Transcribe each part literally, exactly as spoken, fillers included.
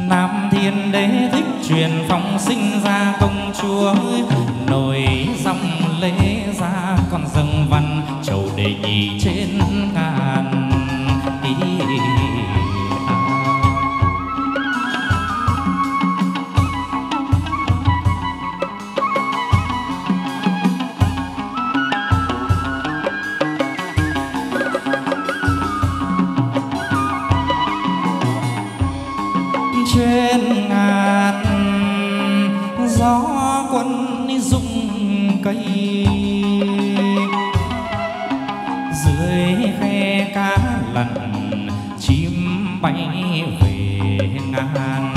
Nam Thiên Đế thích truyền phong sinh ra công chúa, nổi dòng lễ ra còn dâng văn chầu đệ nhị trên ngàn. Ý, trên ngàn gió quân rung cây, dưới khe cá lặn chim bay về ngàn.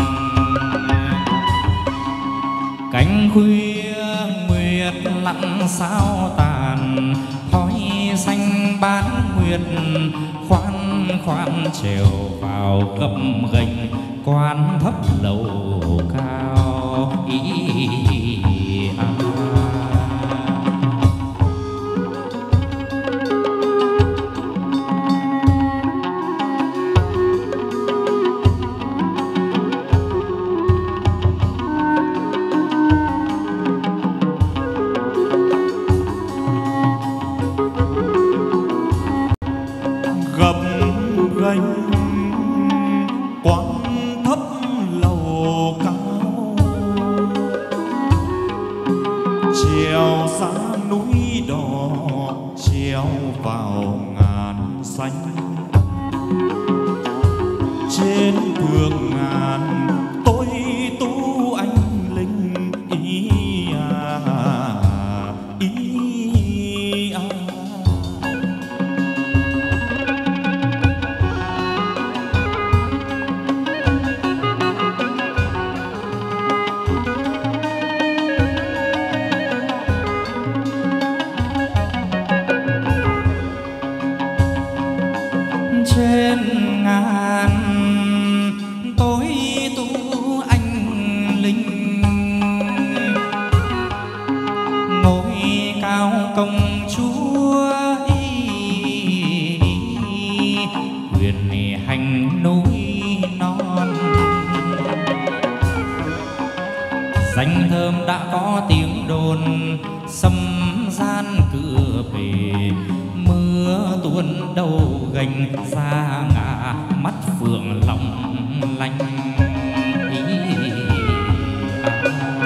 Cánh khuya nguyệt lặn sao tàn, khói xanh bán nguyệt khoan khoan trèo vào gập ghềnh quan thấp lầu cao. Ý, à. Gập ghềnh quan thấp lầu cao, trèo xa núi đỏ trèo vào ngàn xanh. Trên đường ngàn tôi tu anh linh ý à, ý à. Trên ngàn tôi tu anh linh, ngôi cao công chúa quyền hành núi non. Danh thơm đã có tiếng đồn, xâm gian cửa bể, mưa tuôn đầu gành ra ngả mắt phượng long lanh. Ý, à.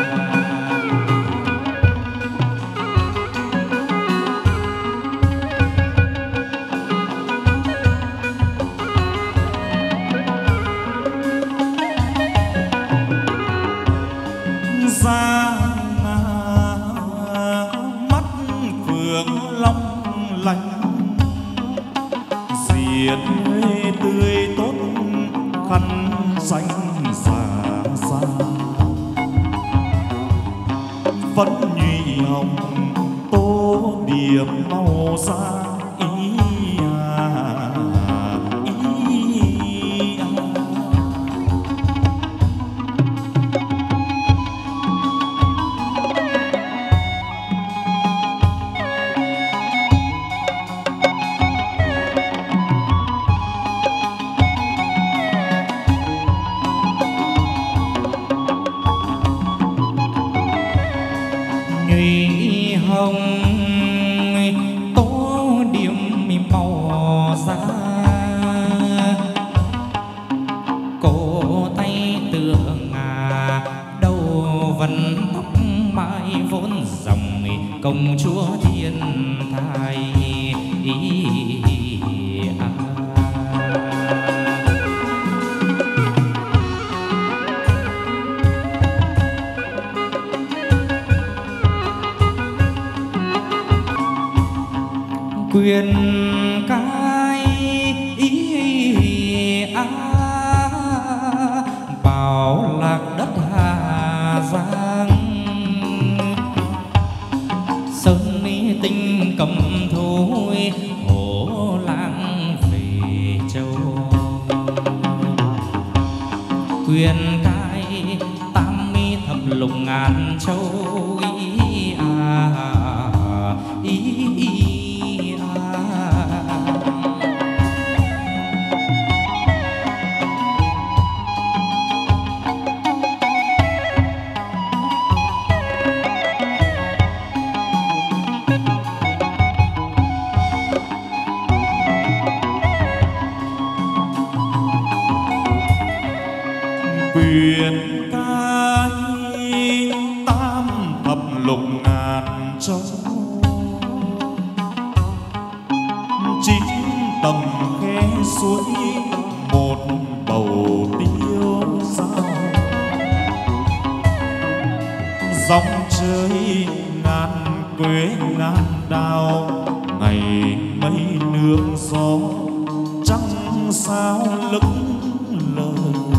Ra ngả mắt phượng long lanh, diệt tươi tốt khăn xanh xa xa. Vẫn nhụy hồng tô điểm màu da ý à, ý à. Nhụy hồng tô điểm màu da, cổ tay tựa ngà, đầu vẫn tóc mái vốn dòng công chúa thiên thai. Ý, à. Quyền cái ý á, bảo lạc đất Hà Giang. Sơn mi tinh cầm thối hổ lang về châu. Quyền cái tam mi thập lục ngàn châu. Ý à, ý, ý. quyền cai tam thập lục ngàn châu, chín tầng khe suối một bầu tiêu dao, dòng chơi ngàn quế ngàn đào, ngày mây nước gió trăng sao lững lờ.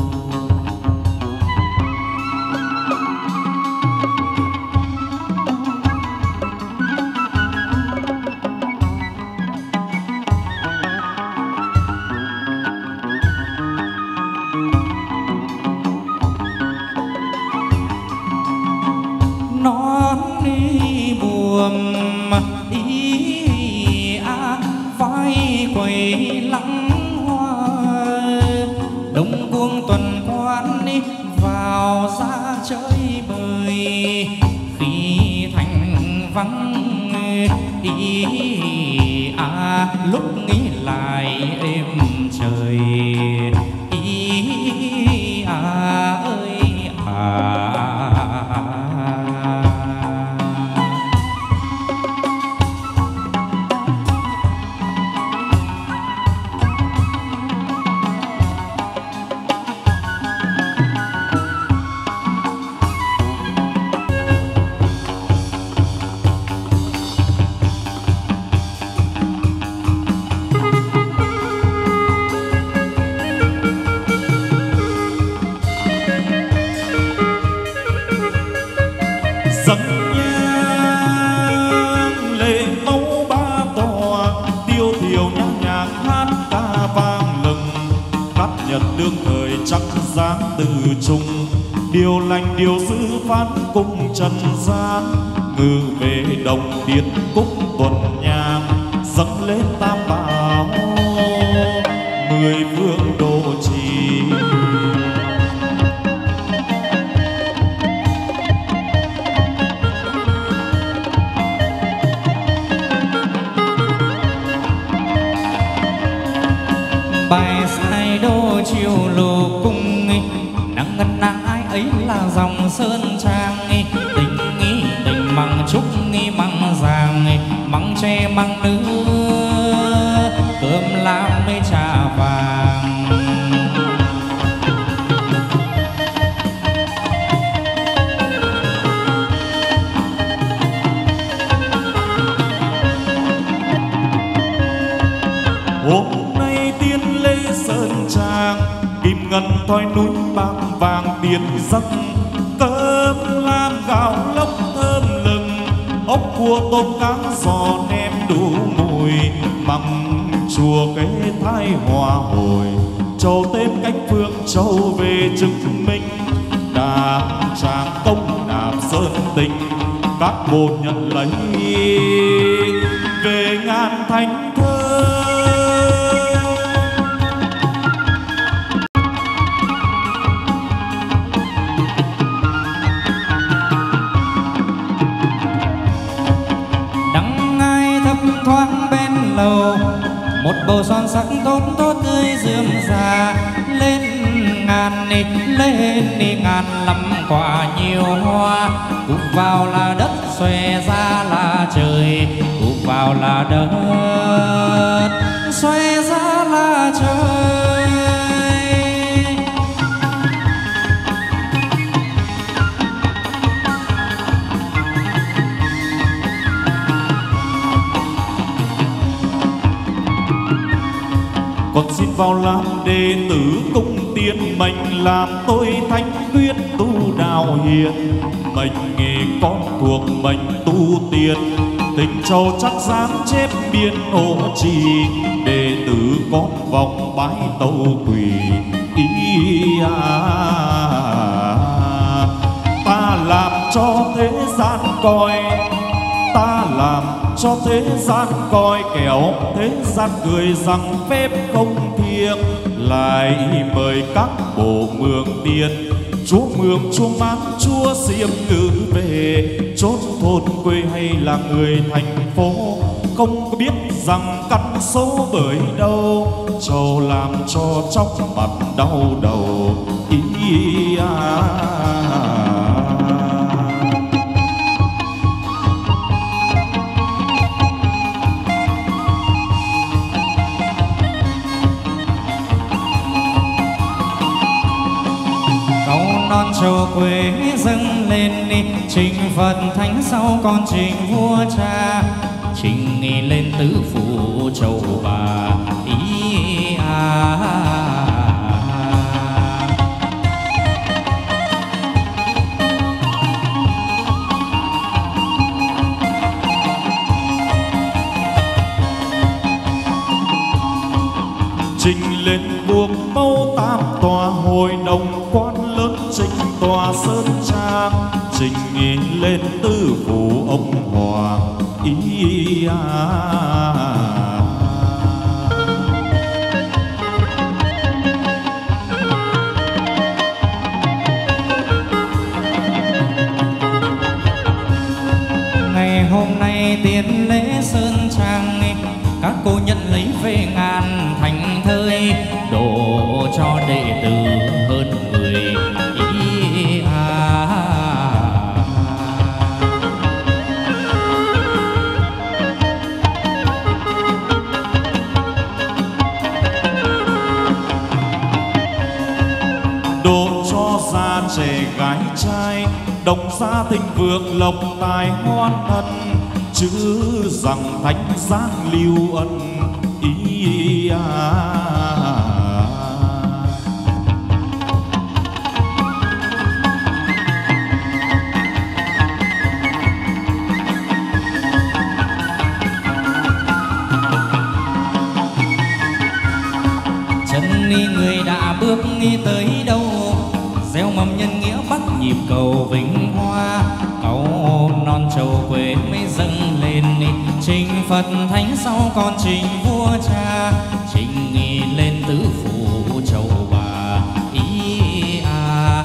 nón đi buồm ý a vai quầy lắng hoa, đông cuông tuần quan đi vào ra chơi bời, khi thành vắng ý a lúc nghĩ lại êm trời ý a ơi à. Dâng nhang lệ mẫu ba tòa, tiêu thiểu nhã nhạc hát ca vang lừng, cát nhật đương thời chắc dáng từ trung, điều lành điều dữ phán cung trần gian, ngự về đồng điện cúc tuần nhang, dâng lên tam bảo mười phương độ trì. Bài sai đô chiều lô cung, nắng ngân nắng ai ấy là dòng sơn trang, tình nghĩ tình măng trúc nghi măng giàng, măng tre măng nứa cơm lam mấy trà vàng. Hôm nay tiên lê sơn trang, kim ngân thoi núi bạc vàng tiền giấc, cơm lam gạo lóc thơm lừng, ốc cua tôm cá giò nem đủ mùi, măng chùa cái thái hòa hồi, châu tên cách phương châu về chứng minh, đàm tràng công đàm sơn tình, các bồ nhận lấy về ngàn thánh thơ. Thoáng bên lầu một bầu son sắc tốt tốt tươi rườm rà, lên ngàn nịt lên đi ngàn lắm quả nhiều hoa, cụp vào là đất xòe ra là trời, cụp vào là đất xòe ra là trời. Con xin vào làm đệ tử cung tiên, mệnh làm tôi thánh quyết tu đạo hiền, mệnh nghề con thuộc mệnh tu tiên, tình châu chắc dám chép biên hộ trì, đệ tử con vòng bái tâu quỳ ý à. Ta làm cho thế gian coi, ta làm cho thế gian coi, kẻo thế gian cười rằng phép không thiêng, lại mời các bộ mường tiên, chúa mường chúa mát chúa xiêm ngự về, chốt thôn quê hay là người thành phố, không có biết rằng căn số bởi đâu, trầu làm cho chóc mặt đau đầu. Ý à. Non trầu quê dâng lên đi, trình Phật thánh sau con trình vua cha, trình nghi lên tứ phủ châu bà. Ý à. Trình lên buộc mâu tam tòa hội đồng quan lớn, trình tòa sơn trang, trình nghi lên tư phủ ông hoàng. Ý à. Ngày hôm nay tiến lễ sơn trang, các cô nhận lấy về ngàn thành thơi, đổ cho đệ tử hơn người. Ý à. Đổ cho già trẻ gái trai, đồng gia thịnh vượng lộc tài hoan thân, chứ rằng thánh giang lưu ân. Ý à. Chân đi người đã bước đi tới đâu, gieo mầm nhân nghĩa bắt nhịp cầu vinh hoa. Cầu non trầu quê mới dâng lên đi, trình Phật thánh sau con trình vua cha, trình nghi lên tứ phủ châu bà. Ý à.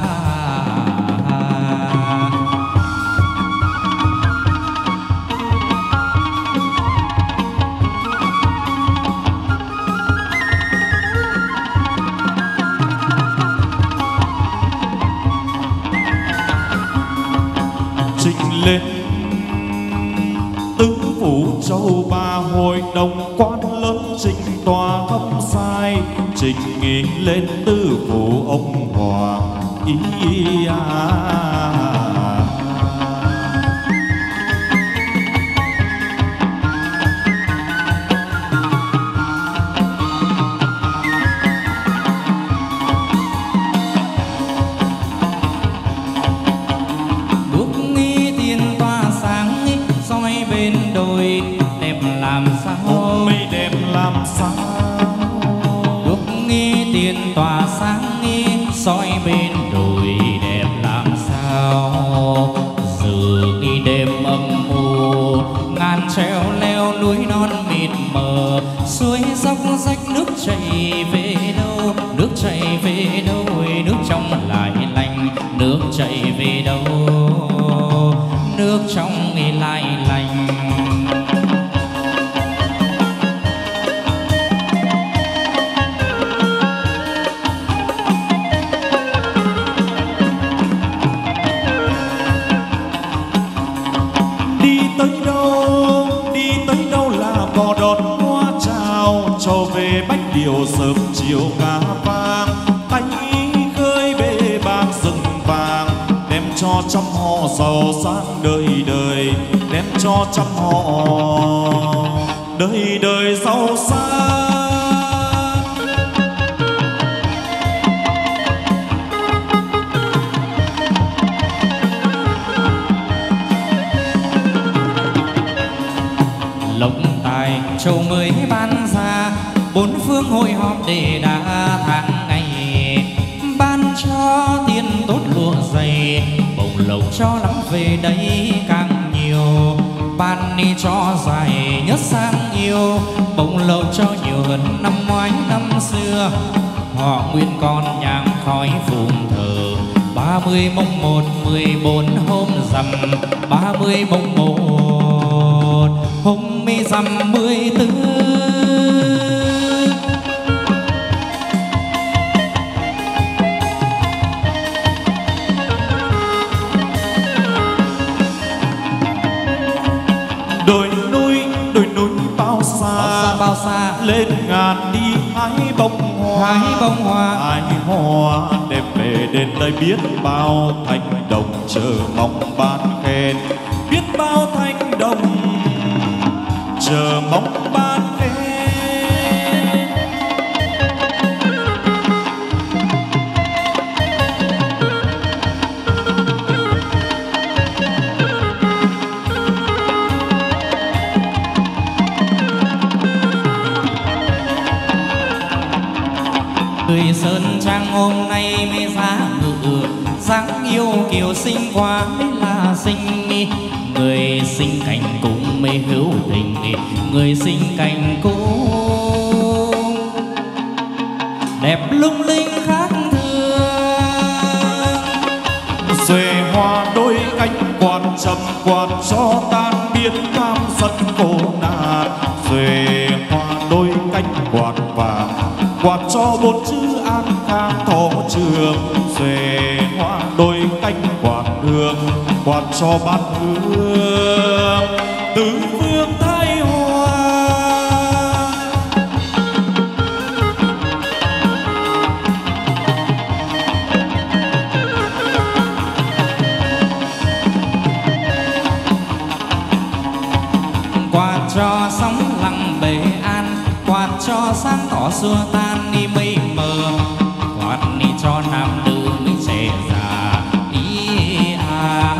Trình lên tứ phủ châu ba hội đồng quan lớn, trình tòa thâm sai, trình nghi lên tư phủ ông hoàng. Ý à. Mây đẹp làm sao, đuốc nghi tiền tỏa sáng nghi, soi bên đồi đẹp làm sao. Giờ nghi đêm âm u, ngàn treo leo núi non mịt mờ, suối dốc rách nước chảy về đâu, nước chảy về đâu, nước trong lại lành, nước chảy về đâu, nước trong nghi lại lành. Điều sớm chiều cá vàng, tay khơi bể bạc rừng vàng, đem cho trăm họ giàu sang đời đời, đem cho trăm họ đời đời giàu sang. Lộc tài châu mới ban ra, bốn phương hội họp để đã tháng ngày, ban cho tiền tốt lụa dày, bồng lộc cho lắm về đây càng nhiều, ban đi cho dài nhất sang yêu, bồng lộc cho nhiều hơn năm ngoái năm xưa. Họ nguyên con nhang khói phụng thờ, ba mươi mồng một mười bốn hôm rằm, ba mươi mồng một hôm mi dằm mười tư. Đồi núi, đồi núi bao xa, bao xa lên ngàn đi hái bông hoa, hái bông hoa, hái hoa đem về đến đây biết bao thanh đồng chờ mong ban khen, biết bao thanh đồng chờ mong ban khen. Người Sơn Trang hôm nay mới giá ngự, dáng yêu kiều xinh quá mới là xinh. Người sinh cảnh cũng mới hữu tình, người sinh cảnh cũng đẹp lung linh khác thường. Xuề hoa đôi cánh quạt trầm quạt cho tan biến cam giận khổ nạn. Xuề hoa đôi cánh quạt vàng quạt cho bốn chữ an khang thọ trường. Xuề hoa đôi cánh quạt hương quạt cho bát hương tứ phương thái hoa. Quạt cho sóng lặng bể an, quạt cho sáng tỏ xua tan đi mây mờ, quạt đi cho nam nữ mới trẻ già ý à.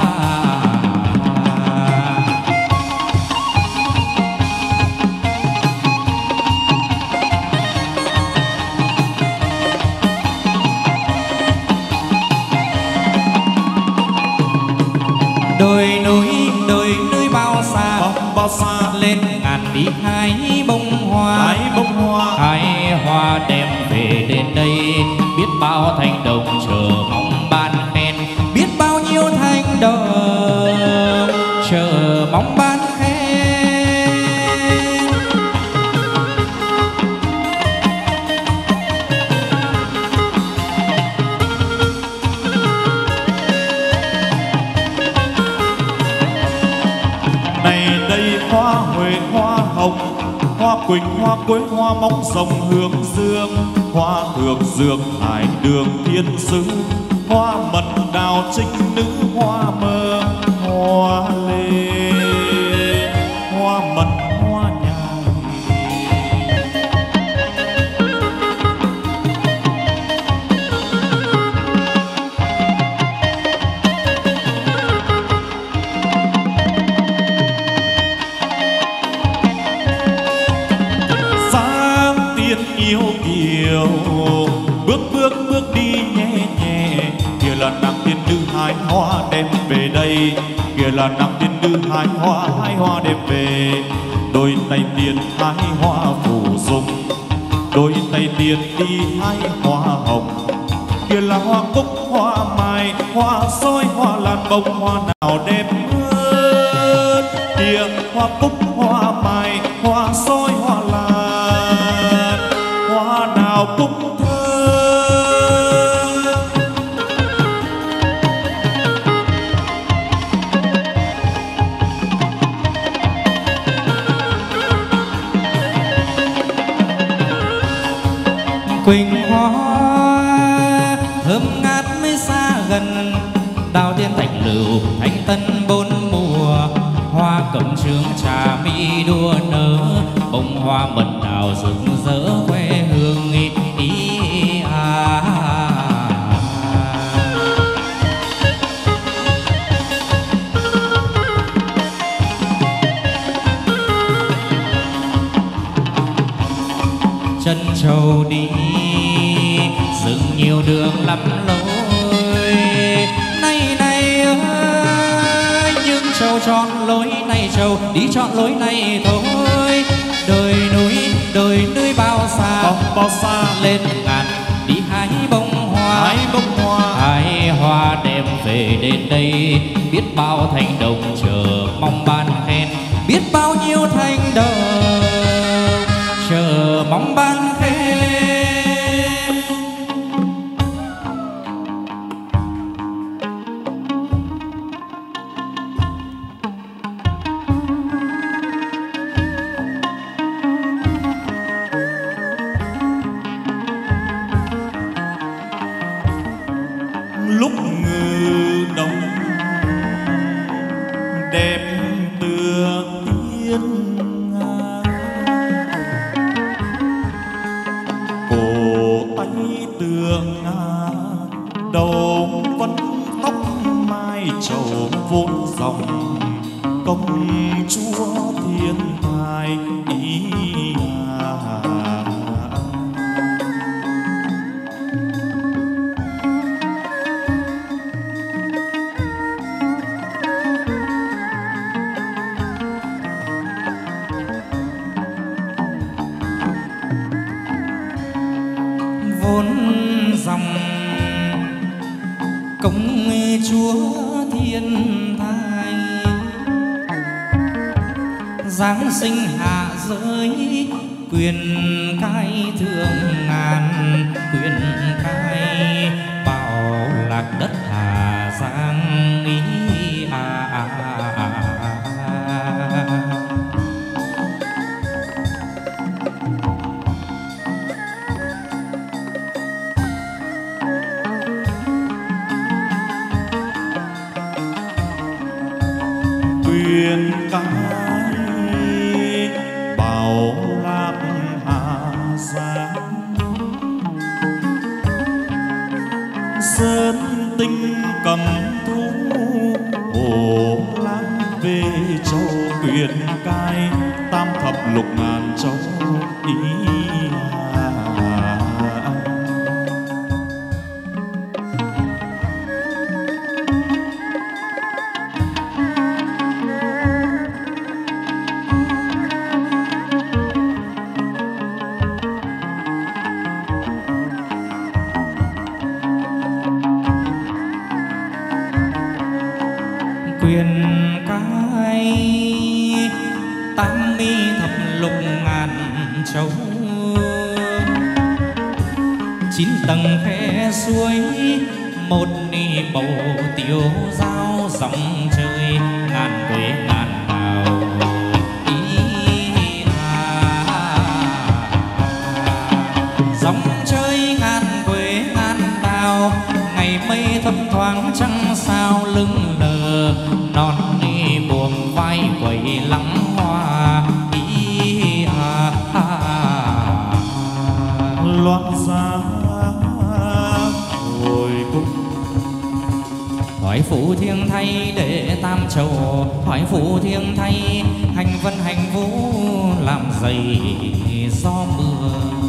Đồi núi, đồi núi bao xa, bao xa lên ngàn đi hái bông hoa, hái bông hoa, hái hoa đem về đến đây, biết bao thanh đồng chờ mong ban khen, biết bao nhiêu thanh đồng chờ mong ban khen. này đây hoa huệ hoa hồng, hoa quỳnh hoa quế hoa móng rồng hướng dương, hoa thược dược hải đường thiên sứ, hoa mật đào trinh nữ hoa mơ, hoa lê hoa mật hoa nhài. Sáng tiên yêu kiều bước bước bước đi nhẹ nhẹ, kia là nàng tiên nữ hái hoa đem về đây, kia là nàng tiên nữ hái hoa hái hoa đem về. Đôi tay tiên hái hoa phủ dung, đôi tay tiên đi hái hoa hồng, kia là hoa cúc hoa mai hoa soi hoa lan bông, hoa nào đẹp hơn kia hoa cúc hoa mai hoa soi hoa lan, hoa nào cũng thơm. Quỳnh hoa thơm ngát mới xa gần, đào tiên thạch lựu thanh tân bốn mùa, hoa cẩm trướng trà mỹ đua nở, bông hoa mật đào rực rỡ quê hương ý, ý à. Chân trâu đi rừng nhiều đường lắm lối, nay này ơi nhưng trâu chọn lối này, trâu đi chọn lối này thôi. Đồi núi, đồi núi bao xa, bao, bao xa lên ngàn đi hái bông hoa, hái bông hoa, hái hoa đem về đến đây, biết bao thanh đồng chờ mong ban khen, biết bao nhiêu thanh đầu chờ mong ban khê. Lúc ngự đông đẹp tựa tiên nga, cổ tay tựa nga, đầu vẫn tóc mai trầu vốn dòng công chúa thiên thai ý à. Vốn dòng công chúa thiên thai, giáng sinh hạ giới quyền cai thương ngàn, quyền cai bảo lạc đất Hà Giang ý à, à, à, à, à. Quyền cai bảo lạc Hà Giang, sơn tinh cầm thú hồ lan về châu. Quyền cai tam thập lục ngàn châu ý à. Quyền cai tam mi thập lục ngàn châu, chín tầng khe suối một ni bầu tiêu dao dòng trời ngàn quê ngàn đào ý à. Dòng chơi ngàn quê ngàn đào, ngày mây thấp thoáng trăng sao lưng lờ, non ni buồm vai quẩy lắng hoa ý à, à, à. Loan giá hồi cung Thoại phụ thiêng thay để tam châu, thoại phụ thiêng thay hành vân hành vũ làm dày gió mưa.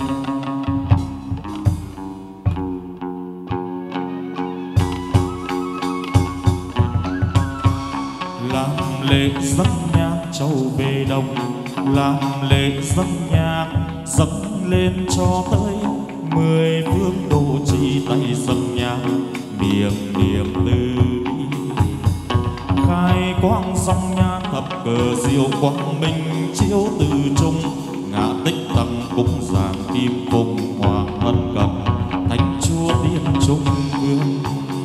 làm lễ dâng nhang châu về đồng, làm lễ dâng nhang dâng lên cho tới mười phương độ trì. Tay dâng nhang miệng niệm từ bi, khai quang dâng nhang thập cờ diệu quang minh chiếu từ trung. Ngã tích tăng cung giảng kim cùng hoàng ân cầm, thánh chúa tiên trung vương.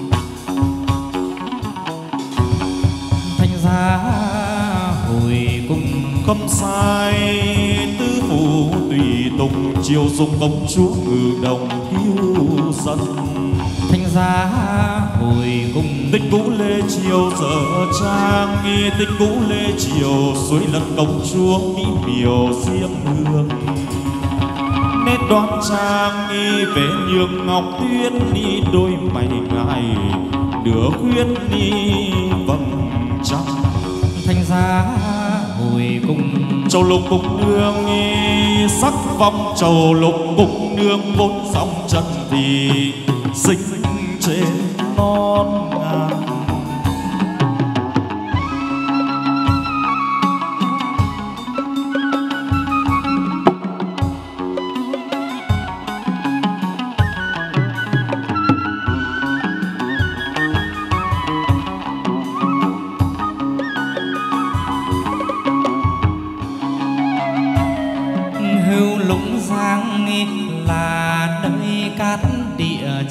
Thanh giá hồi cung Khâm sai tứ phủ tùy tùng, chiều dùng công chúa ngự đồng hiếu sân. thanh giá hồi cung Tích cũ lê chiều dở trang, nghi tích cũ lê chiều suối lần công chúa mỹ miều diễm hương. Nét đoan trang nghi vẻ nhường ngọc tuyết, ni đôi mày ngài nửa khuyên ni vầng trăng. thanh giá hồi cung Châu lục cục nương nghi sắc vong, châu lục cục nương vốn sóng chân thì sinh trên non ngàn.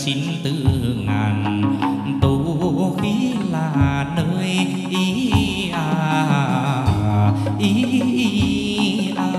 chín tư ngàn tố khí là nơi ý à ý à.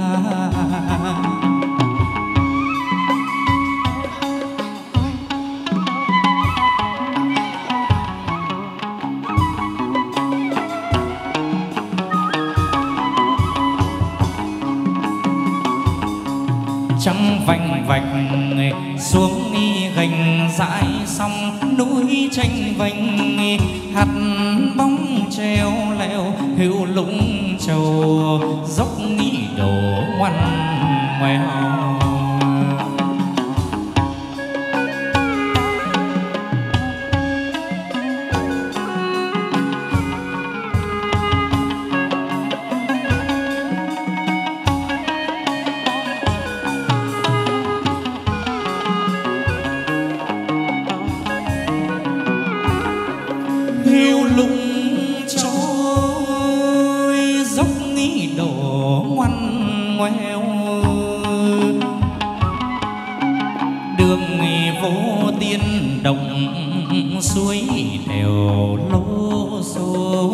Trăng vành vạch xuống gành dãi sông núi tranh vành hạt bóng treo leo hữu lũng trầu dốc nghi đổ ngoằn ngoèo. Suối đèo lô xô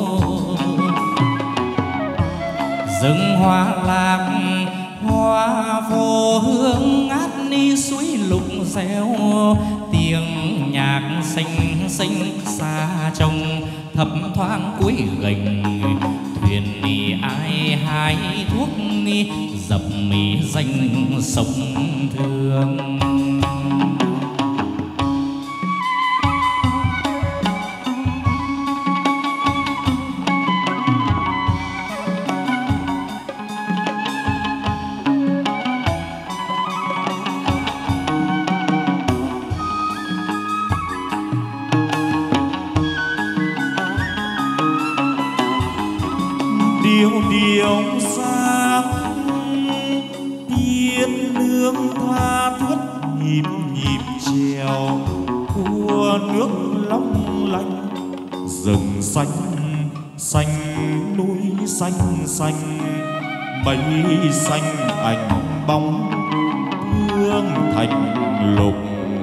rừng hoa lạc hoa vô hương ngát ni suối lục reo tiếng nhạc xinh xinh xa trông thấp thoáng cuối gành thuyền ni ai hái thuốc ni dập mi danh sông thương. Điều điều sáng tiên nương tha thướt nhịp nhịp trèo của nước long lanh rừng xanh xanh núi xanh xanh mây xanh ảnh bóng hương thành lục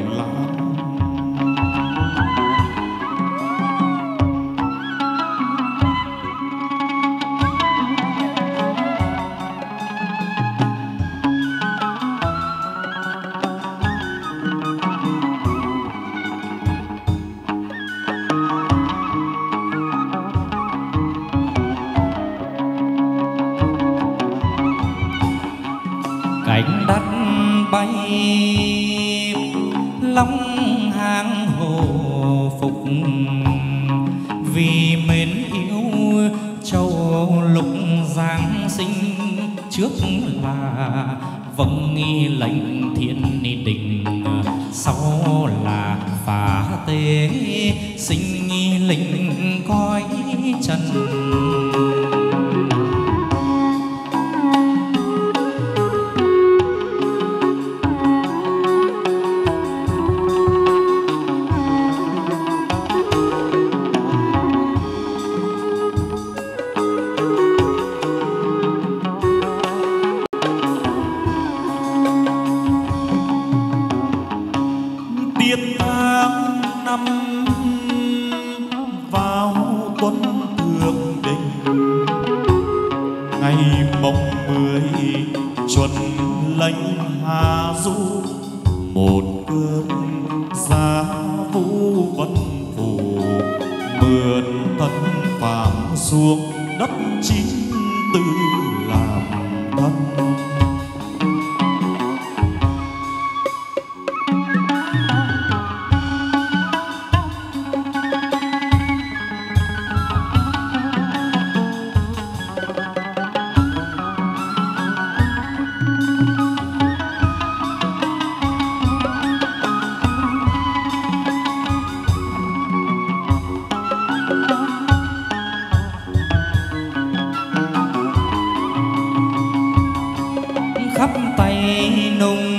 cánh đất bay long hàng hồ phục vì mến yêu châu lục giáng sinh trước là vâng nghi lệnh thiên đình sau là phá tế sinh nghi linh coi trần. Tiết tháng năm vào tuần thượng đình ngày mồng mười chuẩn lệnh hạ du một cơn giá vũ vân phù mượn thân phàm xuống đất chín tư làm thân. Khắp tay nùng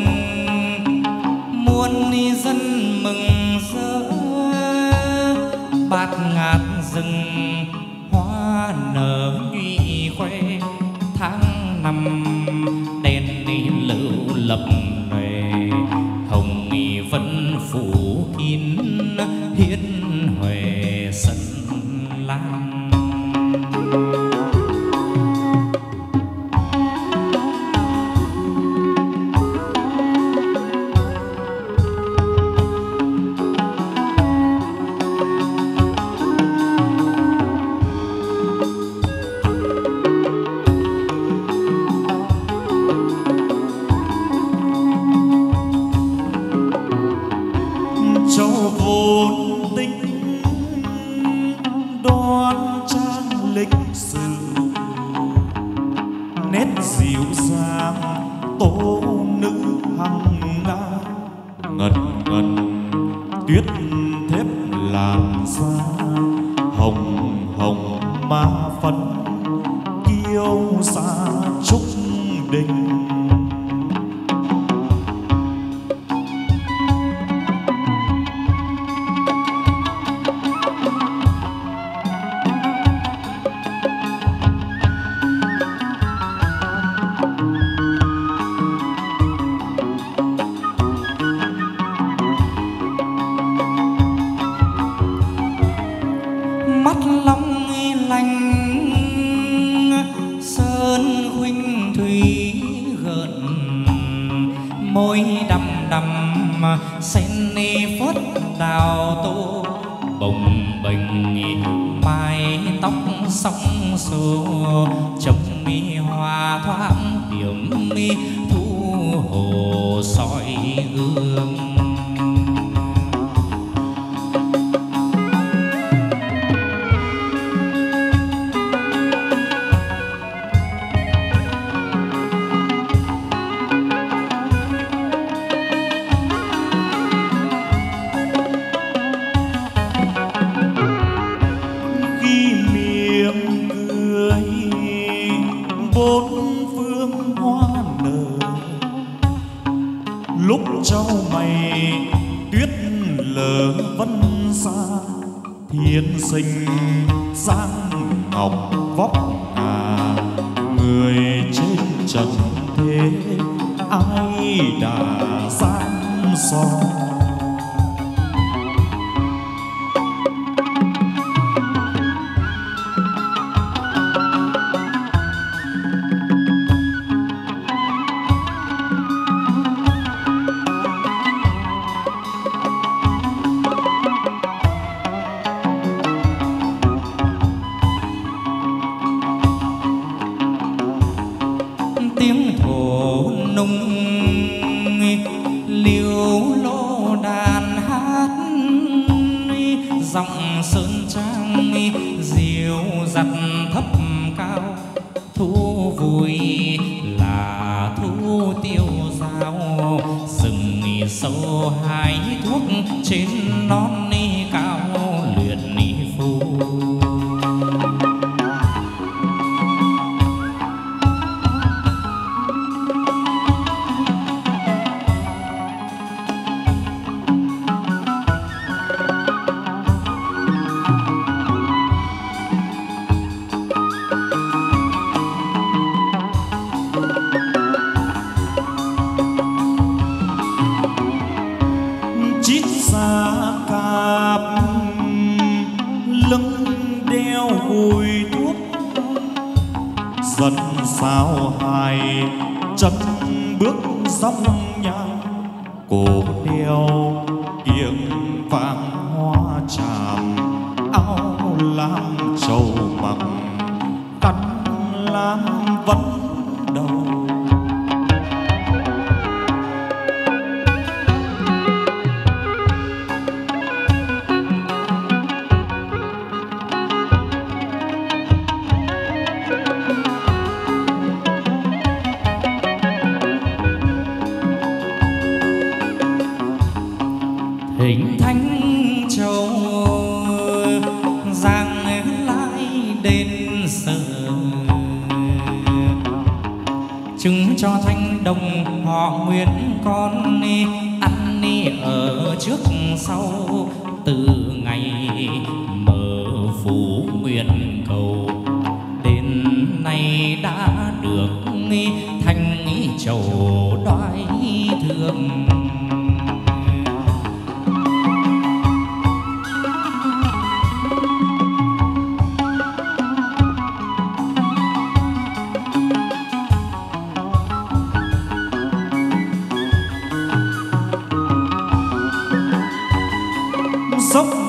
muôn dân mừng rỡ bạt ngát rừng hoa nở nhụy khoe tháng năm đèn lưu lập nề hồng vẫn phủ hiến huệ sân lan. Hình thánh châu giang lai đến giờ, chứng cho thanh đồng họ Nguyễn con ăn ở trước sau, từ ngày mở phủ nguyện cầu đến nay đã được thanh chầu đoái thương.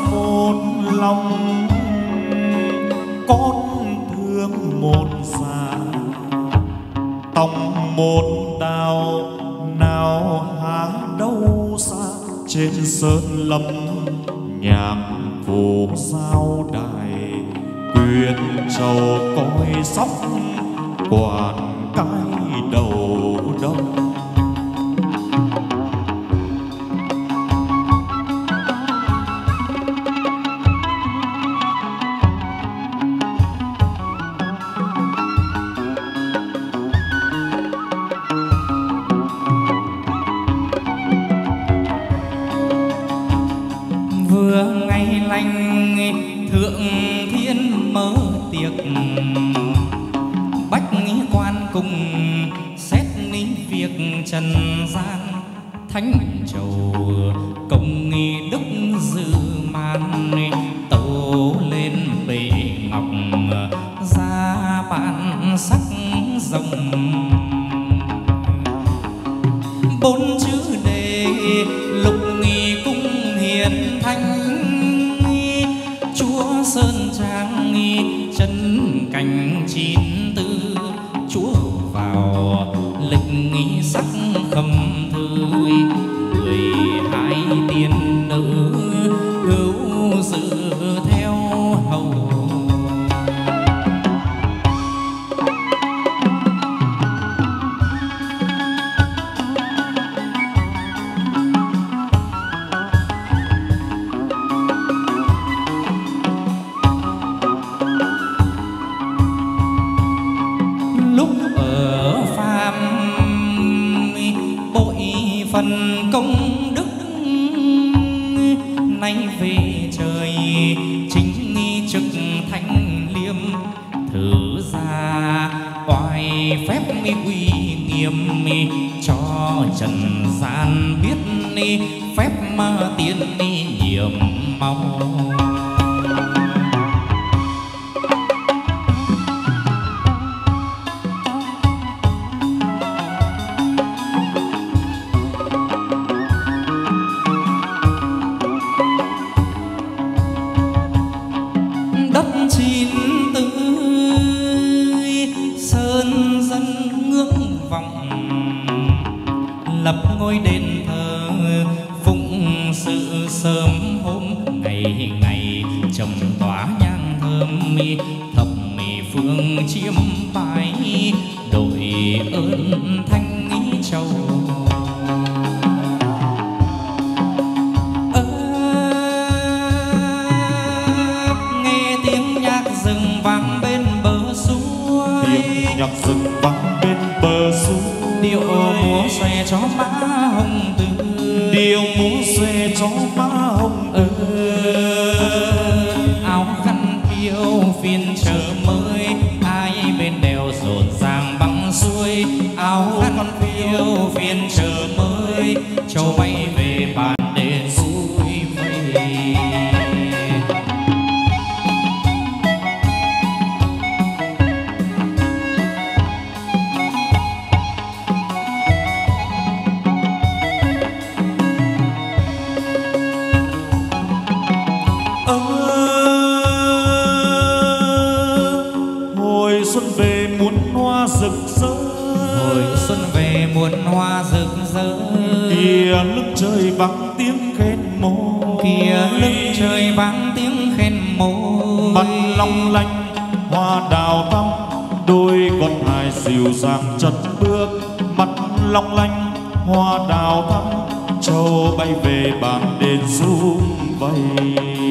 một lòng con thương một già tòng một đào nào há đâu xa trên sơn lâm nhạc phù giao đài quyền trầu coi sóc quản cái đầu đông. Thượng thiên mở tiệc bách quan cùng xét ní việc trần gian thánh trầu công nghi đức dự man tấu lên bệ ngọc ra bản sắc rồng bốn chữ đề lục nghi cung hiền thánh chúa sơn trang chân cảnh chín tư chúa vào lịch nghi sắc khâm thư mười hai tiên nữ hữu sự theo hầu. Phần công đức nay về trời chính nghi trực thánh liêm thử ra oai phép uy nghiêm cho trần gian biết phép tiên nhiệm mau. Lập ngôi đền thờ phụng sự sớm hôm ngày ngày trồng tỏa nhang thơm thập phương chiêm bái đội ơn thanh châu. Ơ, nghe tiếng nhạc rừng vang bên bờ suối, tiếng nhạc rừng vang bên bờ suối. Điệu múa xòe cho má hồng tươi, điệu múa xòe cho má hồng tươi. Áo khăn phiêu phiên chờ mới, ai bên đèo rộn ràng băng xuôi. Áo khăn phiêu phiên chờ mới, châu bay về bàn để vui vây. Rực rỡ hồi xuân về muôn hoa rực rỡ. Kìa lưng trời vang tiếng khen môi, kìa lưng trời vang tiếng khen môi. mắt long lanh hoa đào thắm, đôi con hài dịu dàng chân bước. mắt long lanh hoa đào thắm, châu bay về bàn đền sum vầy.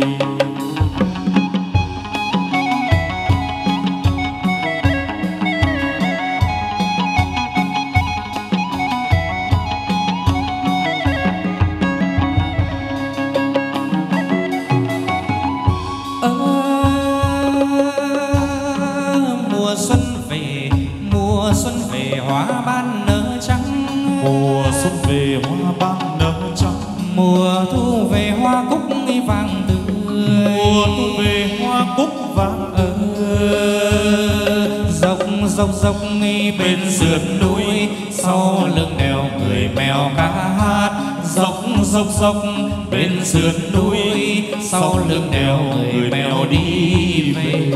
Hoa ban nở trắng, mùa xuân về hoa ban nở trắng. Mùa thu về hoa cúc vàng tươi, mùa thu về hoa cúc vàng tươi. Dọc dọc dọc bên sườn núi, sau lưng đèo người mèo ca hát. Dọc dọc dọc bên sườn núi, sau lưng đèo người bèo đi về.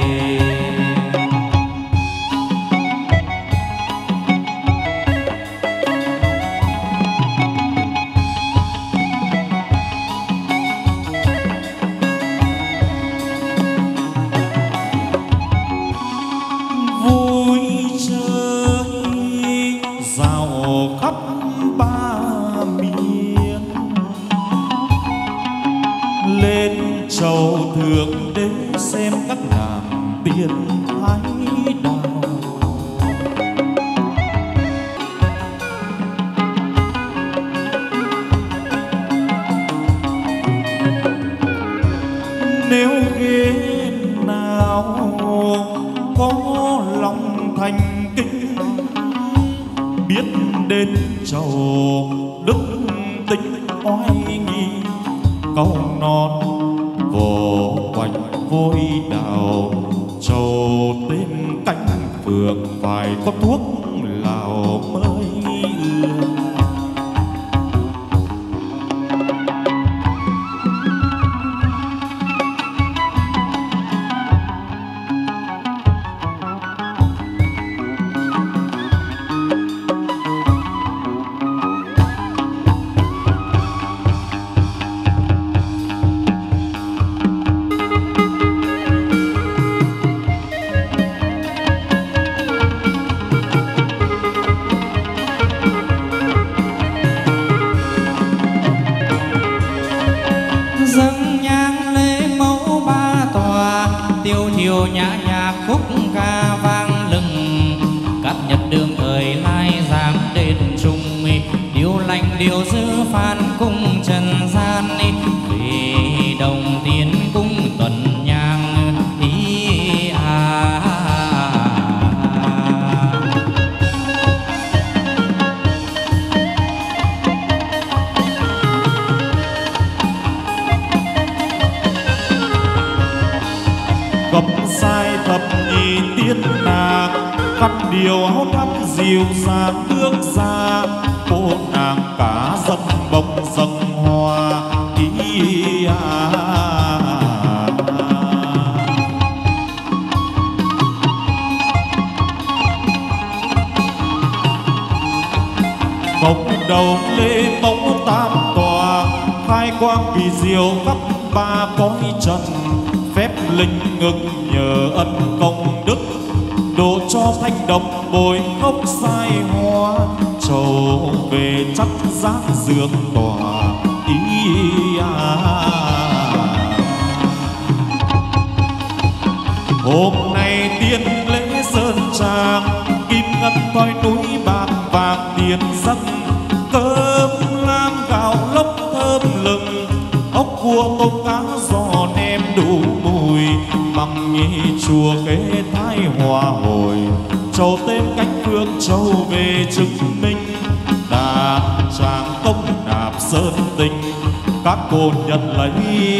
cô nhận lấy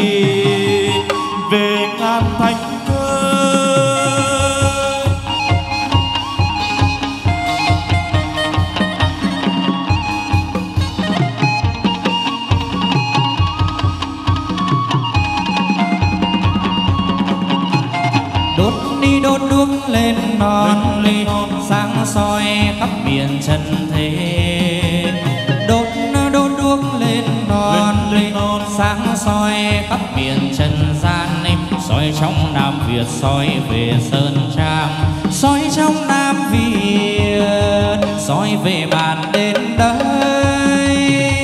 về ngàn thành thơ. Đốt đi đốt đuốc lên non ly sáng soi khắp miền trần thế. Đốt đốt đuốc lên non ly sáng soi khắp miền trần gian, soi trong Nam Việt soi về Sơn Trang, soi trong Nam Việt soi về bàn đến đây.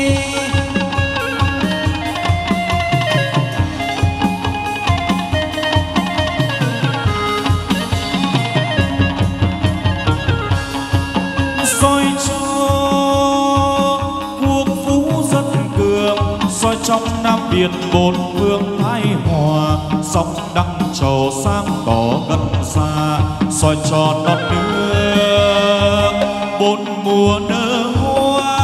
Soi cho quốc phú dân cường, soi trong Nam Việt bốn phương thái hòa, sóng đăng trầu sang tỏ gần xa, soi cho non nước bốn mùa nở hoa.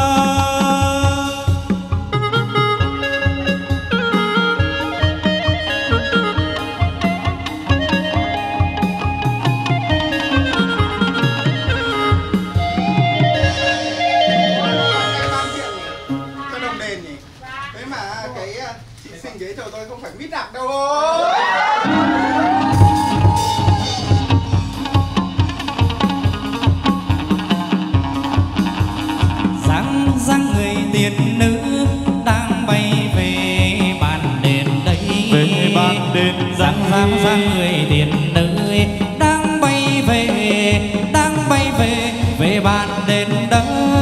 Cái đồng đền nhỉ? Thế mà cái chị Sinh ghế cho tôi không phải Dáng dáng người tiên nữ đang bay về bàn đền đây, về bàn đền dáng dáng dáng người tiên nữ đang bay về, đang bay về về bàn đền đây.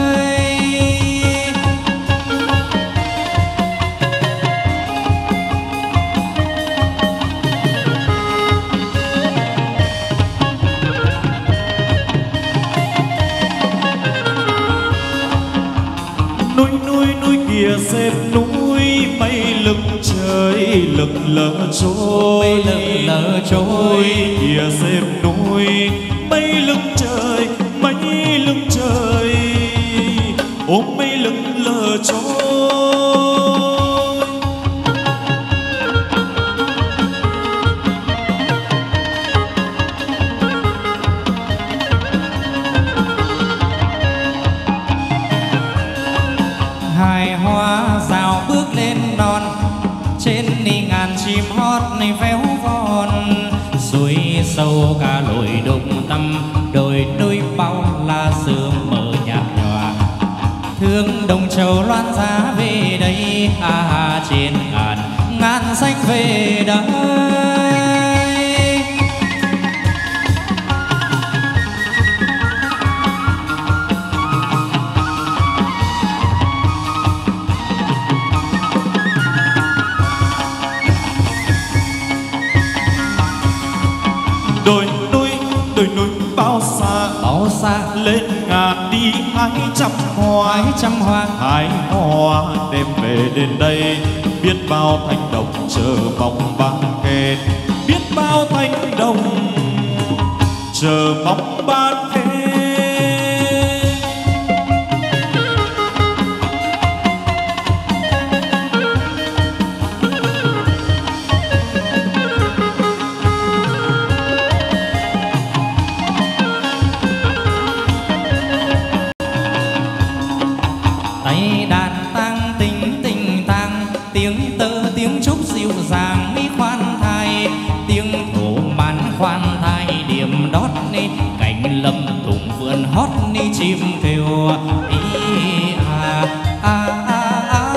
Núi núi núi kia xếp núi, mây lưng trời lững lờ trôi, Mây lững lờ trôi. kia xếp núi, mây lưng trời, mây lưng trời, ôm mây lững lờ trôi. Hai hoa rào bước lên đòn, trên ni ngàn chim hót ni véo von, suối sâu cả lội đụng tâm, đồi núi bao la sương mờ nhạt nhòa. Thương đồng châu loan giá về đây, à, à trên ngàn ngàn xanh về đây. Đồi núi đồi núi bao xa, Bao xa lên ngàn đi hai trăm hoa, hai trăm hoa, hai hoa đem về đến đây. Biết bao thanh đồng chờ mong ban khen, biết bao thanh đồng chờ mong ban khen. tay đàn tang tình tình tang, tiếng tơ tiếng trúc dịu dàng mi khoan thai, tiếng thổ màn khoan thai điểm đót ni cành lâm thủng vườn hót ni chim kêu ý à à à à.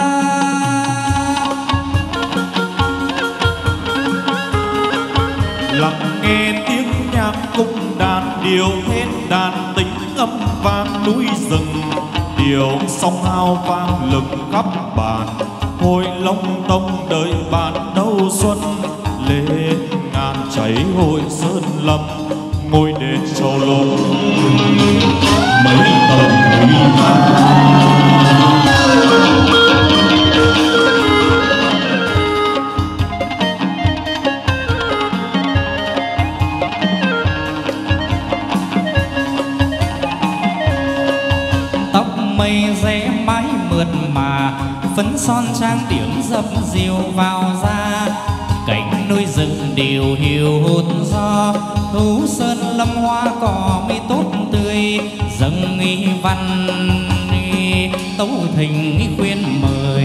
Lắng nghe tiếng nhạc cung đàn, điều hết đàn tính âm vang núi rừng, điều sóng hao vang lừng khắp bàn. Hồi long tông đợi bạn đầu xuân, lên ngàn cháy hội sơn lâm, ngôi đền châu lô mấy tầng huy hoàng. Mây rẽ mái mượt mà, phấn son trang điểm dập dìu vào da, cảnh núi rừng điều hiu hút gió, thú sơn lâm hoa cỏ mi tốt tươi, dâng nghi văn nghi tấu thình nghi khuyên mời,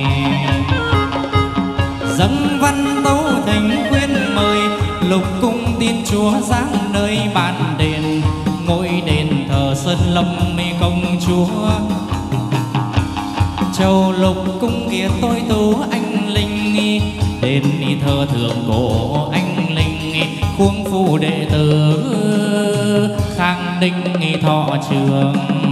dâng văn tấu thình khuyên mời. Lục cung tiên chúa giáng nơi bàn đền, ngôi đền thờ sơn lâm mi công chúa. Châu lục cung kia tôi tú anh linh nghi, đền đi thờ thượng cổ anh linh nghi, khuông phu đệ tử khang đinh nghi thọ trường.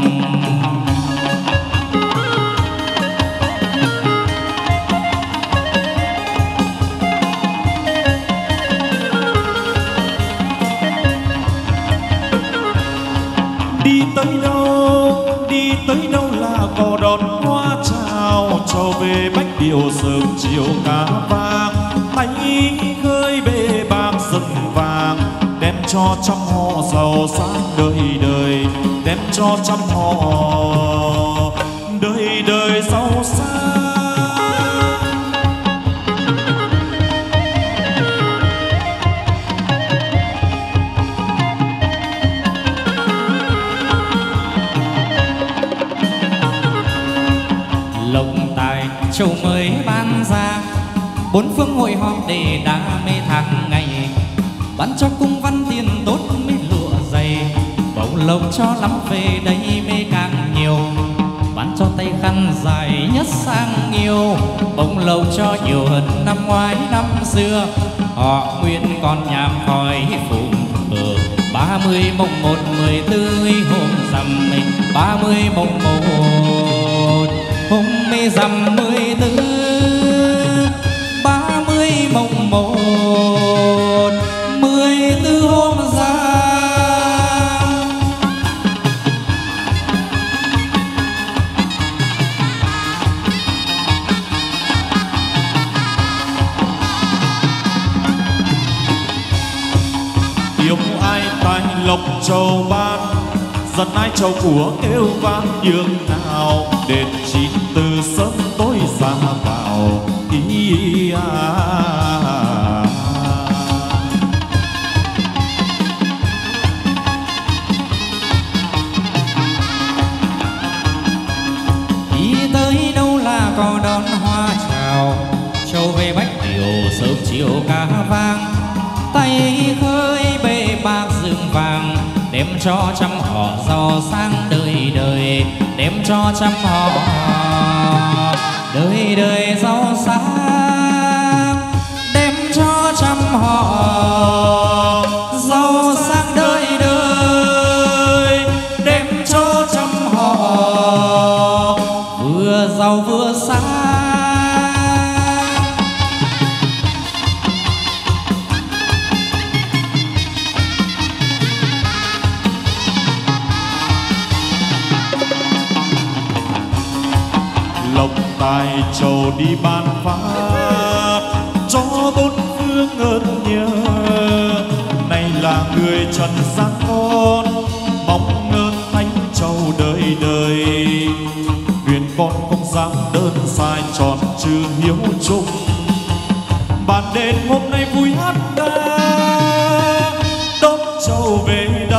Đi tới đâu đi tới đâu là cò đón hoa chào, trầu về bách điệu sớm chiều cá vàng, tay khơi bê bạc rừng vàng, đem cho trăm họ giàu sang đời đời, đem cho trăm họ đời đời giàu sang. Lộc tài châu mới ban ra, bốn phương hội họp để đa mê tháng ngày, bán cho cung văn tiền tốt mới lụa dày, bỗng lộc cho lắm về đây mê càng nhiều, bán cho tay khăn dài nhất sang nhiều, bỗng lộc cho nhiều hơn năm ngoái năm xưa. Họ nguyện còn nhàm khỏi phụng thờ ba mươi mồng một mười tư hôm rằm này, ba mươi mồng một hôm mê rằm mười tư, ba mươi mồng một mười tư hôm rằm. Yêu ai tài lộc châu ban, giận ai châu của kêu vang nhường nào, đền chín từ sớm tối ra vào ý à. Đi tới đâu là có đón hoa chào, châu về bách điều sớm chiều cá vang, tay khơi bê bạc rừng vàng, đem cho trăm họ giàu sang đời đời, đem cho trăm họ đời đời giàu sang, đem cho trăm họ giàu sang đời đời, đem cho trăm họ vừa giàu vừa sang. Lộc tài trầu đi ban phát cho bốn phương ơn nhớ, này là người trần gian con mong ơn thánh trầu đời đời, nguyện con không dám đơn sai tròn trừ hiếu chung, bàn đêm hôm nay vui hát ca đón trầu về đâu.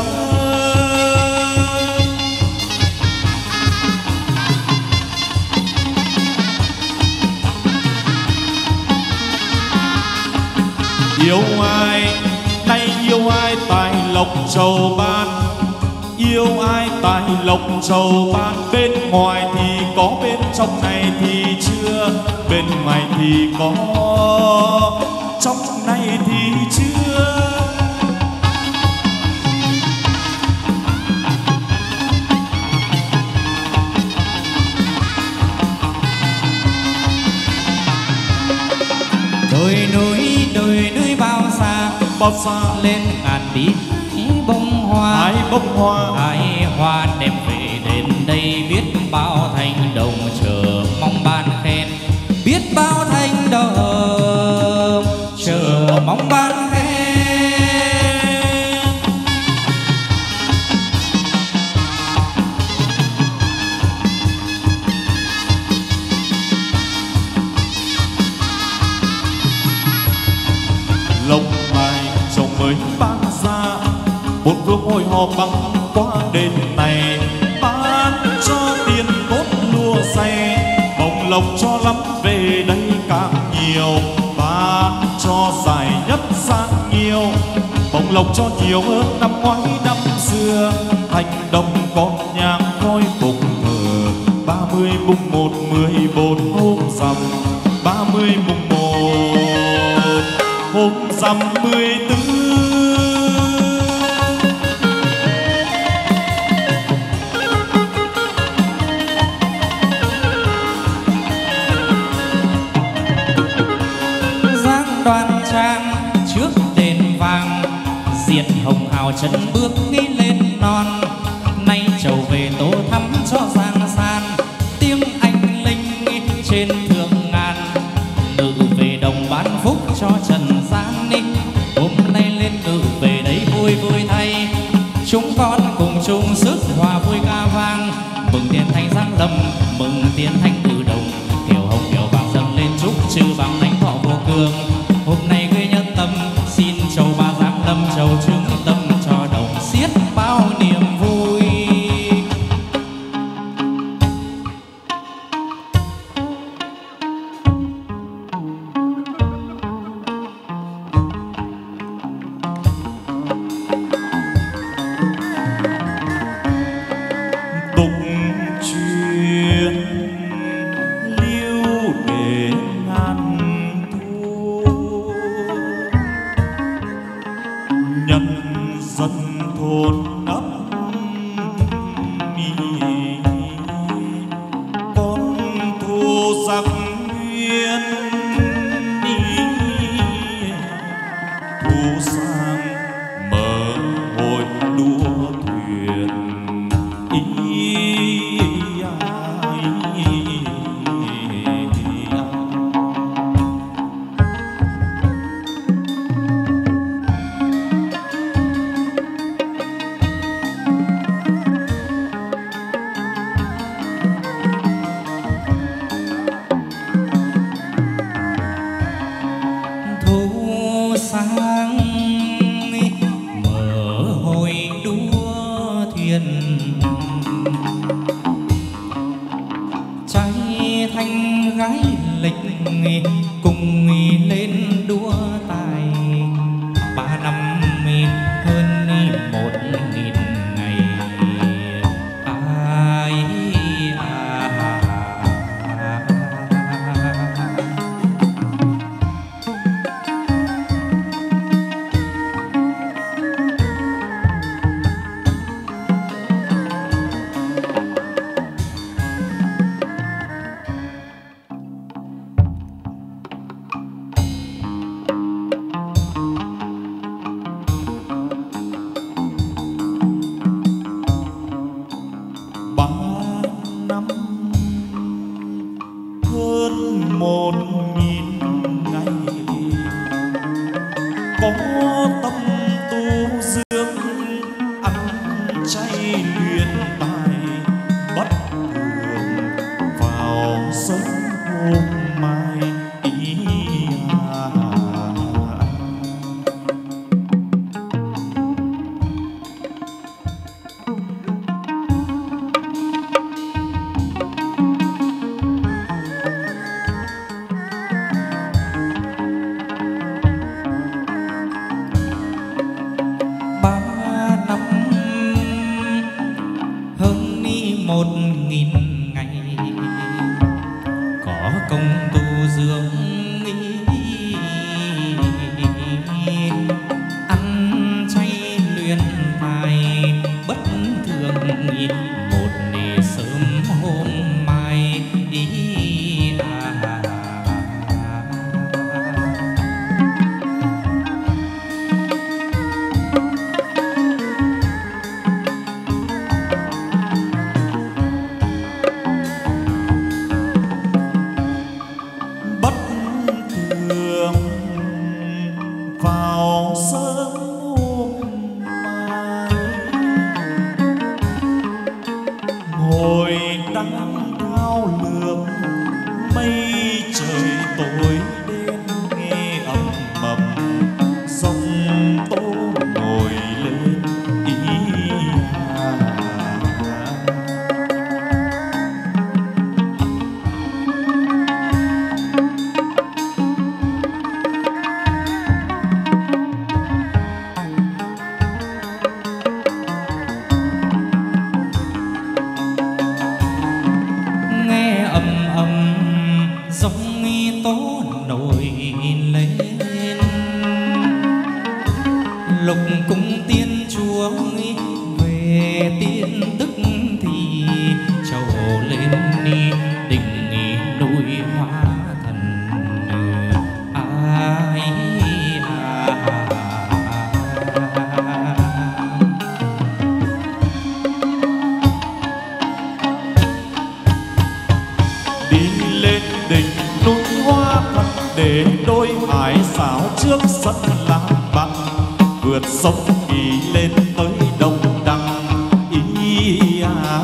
Yêu ai, nay yêu ai tài lộc trầu ban, yêu ai tài lộc trầu ban, bên ngoài thì có bên trong này thì chưa, bên ngoài thì có trong này thì chưa. Đồi núi đồi núi bao xa, bao xa lên ngàn tí bông hoa, ai bông hoa ai hoa đem về đến đây, biết bao thanh đồng chờ mong ban khen, biết bao thanh đồng chờ mong ban khen. lộc tài chồng mới ban ra, bốn phương hội họp băng qua đền này, ban cho tiền tốt lúa say, bồng lộc cho lắm về đây càng nhiều, ban cho dài nhất sang nhiều, bồng lộc cho nhiều hơn năm ngoái năm xưa, thành đồng con nhang khói phục thờ, ba mươi mùng một mười bốn hôm rằm, ba mươi mùng một hôm rằm mười tư. Giang đoan trang trước đền vàng, diệt hồng hào chân bước đi lên non, nay trầu về tô thắm cho giang san, tiếng anh linh trên thượng ngàn, nữ về đồng bán phúc cho trần gian đi, hôm nay lên nữ về đấy vui vui thay, chúng con cùng chung sức hòa vui ca vang, mừng tiền thanh giang lâm, mừng tiền thanh tự đồng, kiều hồng kiều vàng dâng lên chúc chư bằng thánh thọ vô cương, hôm nay gây nhân tâm xin châu ba giáng lâm, châu chứng tâm cho đồng xiết bao niềm vui. nhân dân thôn ấp con thu giặc nguyên thu sang mở hội đua thuyền cùng lên đua tài ba năm hơn một nghìn ngày ai à. Một nghìn ngày có công tu dưỡng ăn chay luyện tài bất thường một nề sớm hôm mai à. Lục cung tiên chúa về tiên tức thì trầu lên đi đình núi hóa thần ai à. Đi lên đỉnh núi hóa thần để đôi hải xảo trước sân làm bạn vượt sông kỳ lên tới đông đăng ý à.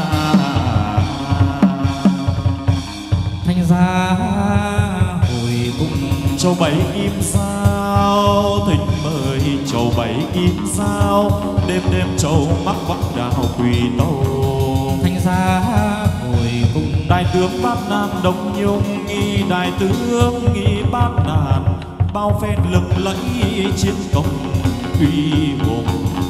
Thanh gia hồi cung châu bảy kim sao thỉnh mời châu bảy kim sao đêm đêm châu mắc vắt đào quỳ tâu. Thanh gia hồi cung đại tướng bát nam đông nhung nghi đại tướng nghi bát đàn bao phen lừng lẫy chiến công uy hùng.